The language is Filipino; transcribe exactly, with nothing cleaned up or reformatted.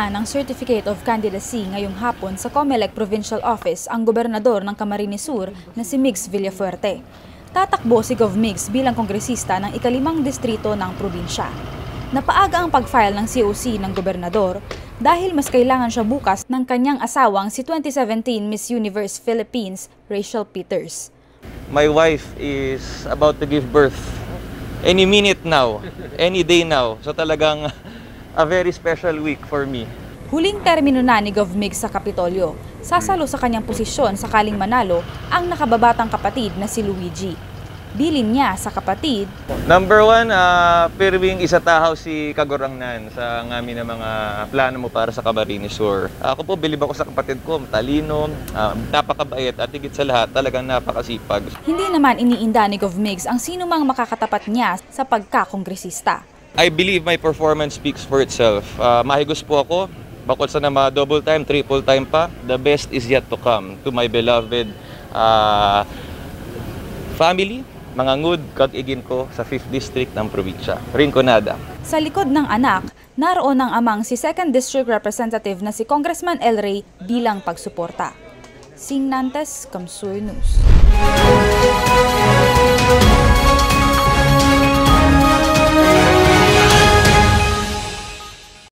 na ng Certificate of Candidacy ngayong hapon sa COMELEC Provincial Office ang gobernador ng Camarines Sur na si Migz Villafuerte. Tatakbo si Gov Migz bilang kongresista ng ikalimang distrito ng probinsya. Napaaga ang pag-file ng C O C ng gobernador dahil mas kailangan siya bukas ng kanyang asawang si twenty seventeen Miss Universe Philippines, Rachel Peters. My wife is about to give birth any minute now, any day now. So talagang a very special week for me. Huling termino na ni Gov Migz sa Kapitolyo. Sasalo sa kanyang posisyon sakaling manalo ang nakababatang kapatid na si Luigi. Bilin niya sa kapatid. Number one, uh, pirwing isatahaw si Kagurangnan sa ngami ng mga plano mo para sa Camarines Sur. Ako po, bilib ako sa kapatid ko, matalino, uh, napakabait at higit sa lahat, talagang napakasipag. Hindi naman iniinda ni Gov Migz ang sino mang makakatapat niya sa Pagka-Kongresista. I believe my performance speaks for itself. Uh, mahigos po ako, bakit sa nama double time, triple time pa. The best is yet to come to my beloved uh, family, mga ngud kag-igin ko sa fifth District ng probinsya, Rinconada. Sa likod ng anak, naroon ang amang si second District Representative na si Congressman El Rey bilang pagsuporta. Sing Nantes, Kamsur News.